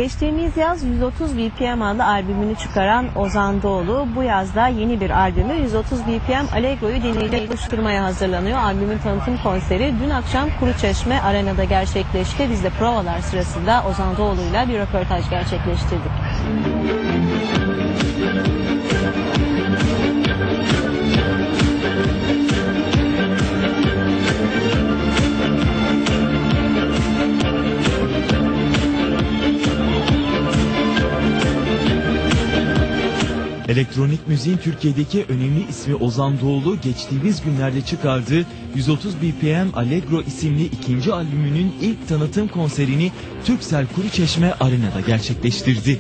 Geçtiğimiz yaz 130 BPM adlı albümünü çıkaran Ozan Doğulu bu yazda yeni bir albümü 130 BPM Allegro'yu dinleyiciyle buluşturmaya hazırlanıyor. Albümün tanıtım konseri dün akşam Kuruçeşme Arena'da gerçekleşti. Biz de provalar sırasında Ozan Doğulu'yla bir röportaj gerçekleştirdik. Elektronik müziğin Türkiye'deki önemli ismi Ozan Doğulu geçtiğimiz günlerde çıkardığı 130 BPM Allegro isimli ikinci albümünün ilk tanıtım konserini Turkcell Kuruçeşme Arena'da gerçekleştirdi.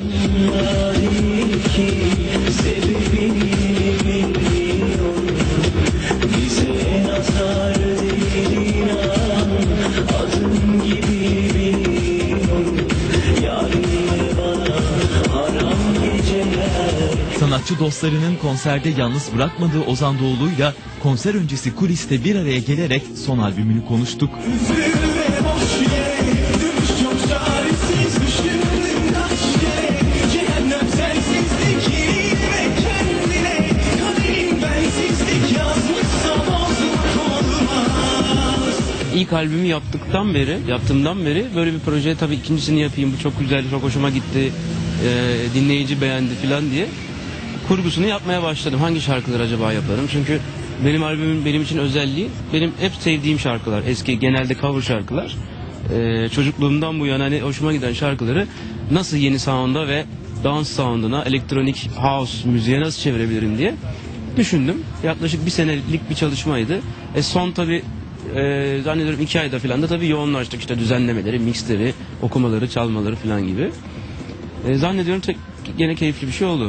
Sanatçı dostlarının konserde yalnız bırakmadığı Ozan Doğulu'yla konser öncesi kuliste bir araya gelerek son albümünü konuştuk. İlk albümü yaptığımdan beri böyle bir proje, tabii ikincisini yapayım, bu çok güzel, çok hoşuma gitti, dinleyici beğendi falan diye kurgusunu yapmaya başladım. Hangi şarkıları acaba yaparım? Çünkü benim albümüm benim için özelliği, benim hep sevdiğim şarkılar, eski genelde cover şarkılar. Çocukluğumdan bu yana hani hoşuma giden şarkıları nasıl yeni sound'a ve dance sound'una, elektronik house müziğe nasıl çevirebilirim diye düşündüm. Yaklaşık bir senelik bir çalışmaydı. Son tabii zannediyorum 2 ayda falan da tabii yoğunlaştık, işte düzenlemeleri, mixleri, okumaları, çalmaları falan gibi. Zannediyorum gene keyifli bir şey oldu.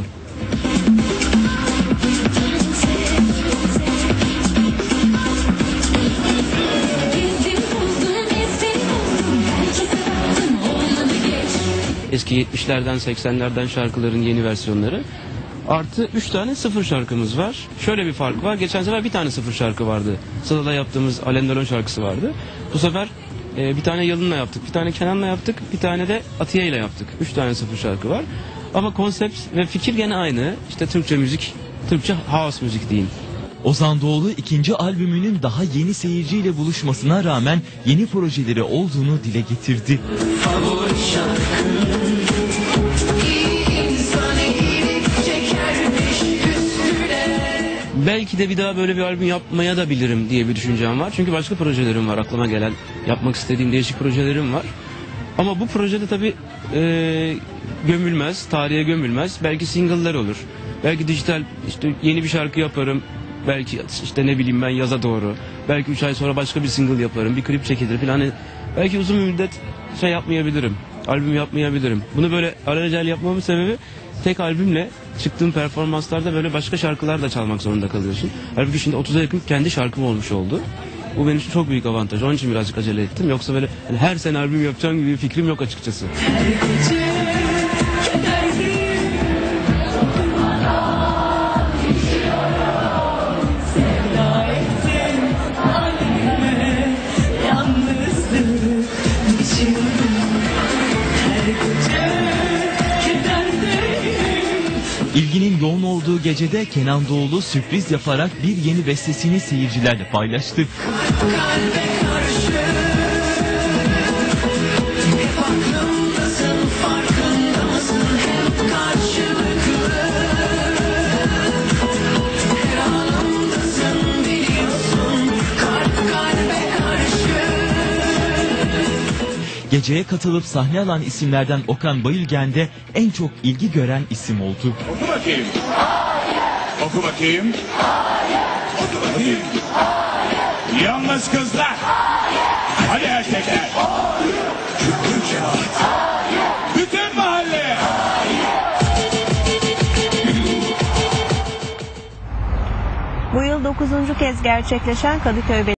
Eski 70'lerden 80'lerden şarkıların yeni versiyonları. Artı 3 tane sıfır şarkımız var. Şöyle bir fark var. Geçen sefer bir tane sıfır şarkı vardı. Sıla'da yaptığımız Alain Delon şarkısı vardı. Bu sefer bir tane Yalın'la yaptık, bir tane Kenan'la yaptık, bir tane de Atiye ile yaptık. 3 tane sıfır şarkı var. Ama konsept ve fikir gene aynı. İşte Türkçe müzik, Türkçe house müzik diyeyim. Ozan Doğulu ikinci albümünün daha yeni seyirciyle buluşmasına rağmen yeni projeleri olduğunu dile getirdi. Belki de bir daha böyle bir albüm yapmaya da bilirim diye bir düşüncem var. Çünkü başka projelerim var, aklıma gelen, yapmak istediğim değişik projelerim var. Ama bu projede tabii gömülmez, tarihe gömülmez. Belki single'lar olur. Belki dijital, işte yeni bir şarkı yaparım. Belki işte ne bileyim ben yaza doğru. Belki 3 ay sonra başka bir single yaparım, bir klip çekilir falan. Belki uzun bir müddet yapmayabilirim, albüm yapmayabilirim. Bunu böyle alelacele yapmamın sebebi, tek albümle çıktığım performanslarda böyle başka şarkılar da çalmak zorunda kalıyorsun. Halbuki şimdi 30'a yakın kendi şarkım olmuş oldu. Bu benim için çok büyük avantaj. Onun için birazcık acele ettim. Yoksa böyle hani her sene albüm yapacağım gibi bir fikrim yok açıkçası. İlginin yoğun olduğu gecede Kenan Doğulu sürpriz yaparak bir yeni bestesini seyircilerle paylaştı. Geceye katılıp sahne alan isimlerden Okan Bayülgen de en çok ilgi gören isim oldu. Oku bakayım. Hayır. Oku bakayım. Hayır. Oku bakayım. Hayır. Yalnız kızlar. Hayır. Hadi erkekler. Hayır. Hayır. Bütün mahalle. Hayır. Bu yıl 9. kez gerçekleşen Kadıköy